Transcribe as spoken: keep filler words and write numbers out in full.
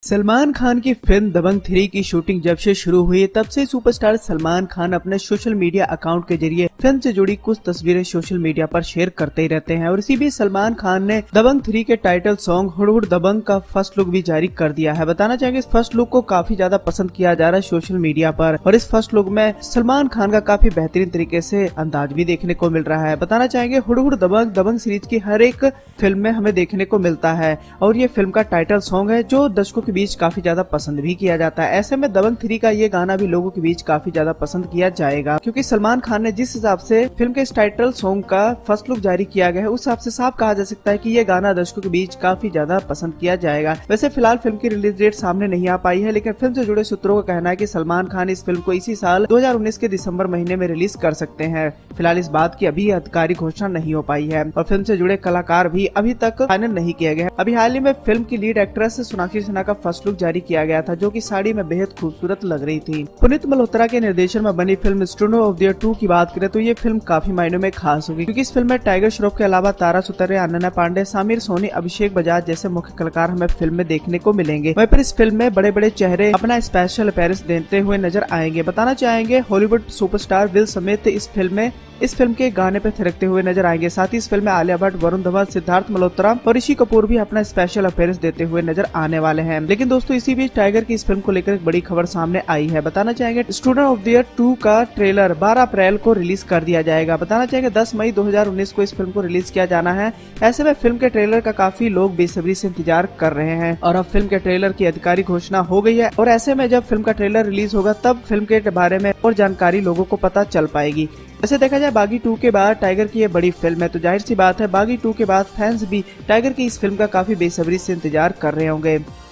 सलमान खान की film Dabangg three की shooting जब से शुरू हुई तब से सुपरस्टार सलमान खान अपने सोशल मीडिया अकाउंट के जरिए फिल्म से जुड़ी कुछ तस्वीरें सोशल मीडिया पर शेयर करते ही रहते हैं और इसी बीच सलमान खान ने दबंग थ्री के टाइटल सॉन्ग हुड हुड दबंग का फर्स्ट लुक भी जारी कर दिया है। बताना चाहेंगे इस फर्स्ट लुक को काफी ज्यादा पसंद किया जा रहा है सोशल मीडिया पर और इस फर्स्ट लुक में सलमान खान का काफी बेहतरीन तरीके से अंदाज भी देखने को मिल रहा है। बताना चाहेंगे हुड हुड दबंग दबंग सीरीज की हर एक फिल्म में हमें देखने को मिलता है और ये फिल्म का टाइटल सॉन्ग है जो दर्शकों के बीच काफी ज्यादा पसंद भी किया जाता है। ऐसे में दबंग थ्री का ये गाना भी लोगों के बीच काफी ज्यादा पसंद किया जाएगा क्योंकि सलमान खान ने जिस हिसाब से फिल्म के इस टाइटल सॉन्ग का फर्स्ट लुक जारी किया गया है उस हिसाब से साफ कहा जा सकता है कि ये गाना दर्शकों के बीच काफी ज्यादा पसंद किया जाएगा। वैसे फिलहाल फिल्म की रिलीज डेट सामने नहीं आ पाई है, लेकिन फिल्म से जुड़े सूत्रों का कहना है कि सलमान खान इस फिल्म को इसी साल दो हज़ार उन्नीस के दिसंबर महीने में रिलीज कर सकते हैं। फिलहाल इस बात की अभी आधिकारिक घोषणा नहीं हो पाई है और फिल्म से जुड़े कलाकार भी अभी तक फाइनल नहीं किया गया है। अभी हाल ही में फिल्म की लीड एक्ट्रेस सोनाक्षी सिन्हा का फर्स्ट लुक जारी किया गया था जो कि साड़ी में बेहद खूबसूरत लग रही थी। पुनीत मल्होत्रा के निर्देशन में बनी film Student of the Year two की बात करें तो ये फिल्म काफी मायनों में खास होगी क्योंकि इस फिल्म में टाइगर श्रॉफ के अलावा तारा सुतारिया, अनन्या पांडे, सामिर सोनी, अभिषेक बजाज जैसे मुख्य कलाकार हमें फिल्म में देखने को मिलेंगे। वहीं पर इस फिल्म में बड़े बड़े चेहरे अपना स्पेशल अपीयरेंस देते हुए नजर आएंगे। बताना चाहेंगे हॉलीवुड सुपरस्टार विल स्मिथ इस फिल्म में इस फिल्म के गाने पे थिरकते हुए नजर आएंगे। साथ ही इस फिल्म में आलिया भट्ट, वरुण धवन, सिद्धार्थ मल्होत्रा और ऋषि कपूर भी अपना स्पेशल अपीयरेंस देते हुए नजर आने वाले हैं। लेकिन दोस्तों इसी बीच टाइगर की इस फिल्म को लेकर एक बड़ी खबर सामने आई है। बताना चाहेंगे Student of the Year two का ट्रेलर बारह अप्रैल को रिलीज कर दिया जाएगा। बताना चाहेंगे दस मई दो हज़ार उन्नीस को इस फिल्म को रिलीज किया जाना है। ऐसे में फिल्म के ट्रेलर का काफी लोग बेसब्री से इंतजार कर रहे हैं और अब फिल्म के ट्रेलर की आधिकारिक घोषणा हो गई है और ऐसे में जब फिल्म का ट्रेलर रिलीज होगा तब फिल्म के बारे में और जानकारी लोगों को पता चल पाएगी। वैसे देखा जाए बागी टू के बाद टाइगर की ये बड़ी फिल्म है तो जाहिर सी बात है बागी टू के बाद फैंस भी टाइगर की इस फिल्म का काफी बेसब्री से इंतजार कर रहे होंगे।